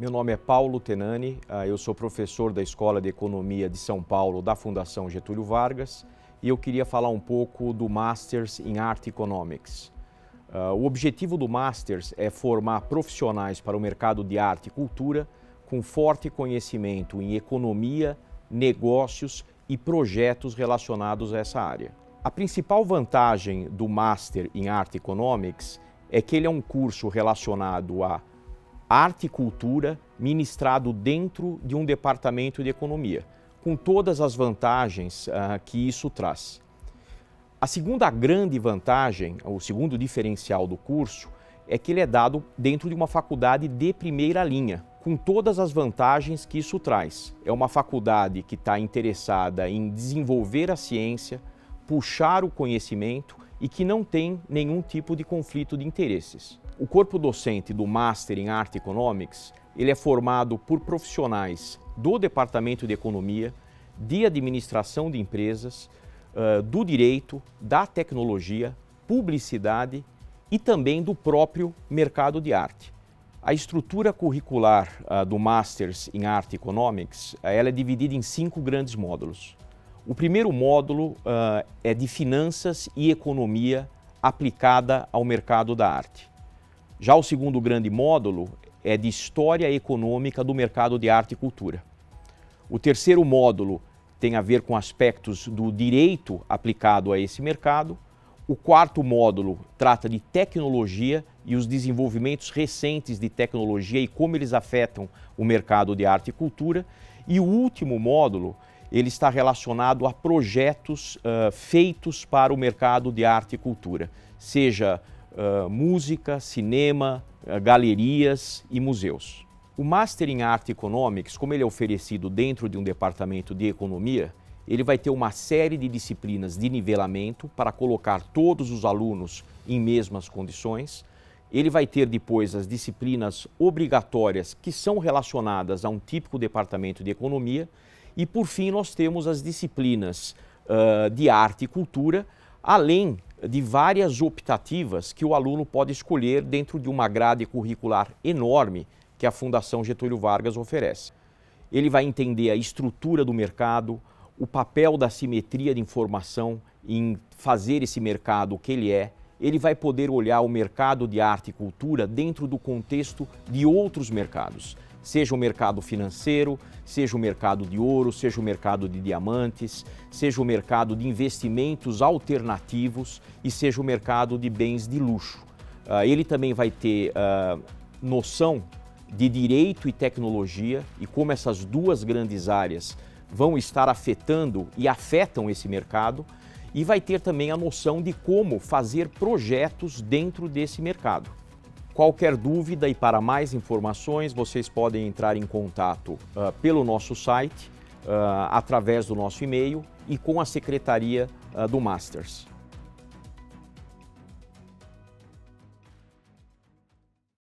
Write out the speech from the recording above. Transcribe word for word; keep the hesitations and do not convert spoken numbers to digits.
Meu nome é Paulo Tenani, eu sou professor da Escola de Economia de São Paulo da Fundação Getúlio Vargas e eu queria falar um pouco do Masters em Art Economics. O objetivo do Masters é formar profissionais para o mercado de arte e cultura com forte conhecimento em economia, negócios e projetos relacionados a essa área. A principal vantagem do Master em Art Economics é que ele é um curso relacionado a arte e cultura ministrado dentro de um departamento de economia, com todas as vantagens uh, que isso traz. A segunda grande vantagem, o segundo diferencial do curso, é que ele é dado dentro de uma faculdade de primeira linha, com todas as vantagens que isso traz. É uma faculdade que está interessada em desenvolver a ciência, puxar o conhecimento e que não tem nenhum tipo de conflito de interesses. O corpo docente do Master em Art Economics, ele é formado por profissionais do Departamento de Economia, de Administração de Empresas, do Direito, da Tecnologia, Publicidade e também do próprio mercado de arte. A estrutura curricular do Masters em Art Economics, ela é dividida em cinco grandes módulos. O primeiro módulo é de Finanças e Economia aplicada ao mercado da arte. Já o segundo grande módulo é de História Econômica do Mercado de Arte e Cultura. O terceiro módulo tem a ver com aspectos do direito aplicado a esse mercado. O quarto módulo trata de tecnologia e os desenvolvimentos recentes de tecnologia e como eles afetam o mercado de arte e cultura. E o último módulo, ele está relacionado a projetos uh, feitos para o mercado de arte e cultura, seja Uh, música, cinema, uh, galerias e museus. O Master em Art Economics, como ele é oferecido dentro de um departamento de economia, ele vai ter uma série de disciplinas de nivelamento para colocar todos os alunos em mesmas condições. Ele vai ter depois as disciplinas obrigatórias que são relacionadas a um típico departamento de economia e, por fim, nós temos as disciplinas uh, de arte e cultura, além de várias optativas que o aluno pode escolher dentro de uma grade curricular enorme que a Fundação Getúlio Vargas oferece. Ele vai entender a estrutura do mercado, o papel da simetria de informação em fazer esse mercado o que ele é. Ele vai poder olhar o mercado de arte e cultura dentro do contexto de outros mercados, seja o mercado financeiro, seja o mercado de ouro, seja o mercado de diamantes, seja o mercado de investimentos alternativos e seja o mercado de bens de luxo. Uh, ele também vai ter uh, noção de direito e tecnologia e como essas duas grandes áreas vão estar afetando e afetam esse mercado, e vai ter também a noção de como fazer projetos dentro desse mercado. Qualquer dúvida e para mais informações, vocês podem entrar em contato uh, pelo nosso site, uh, através do nosso e-mail e com a secretaria uh, do Masters.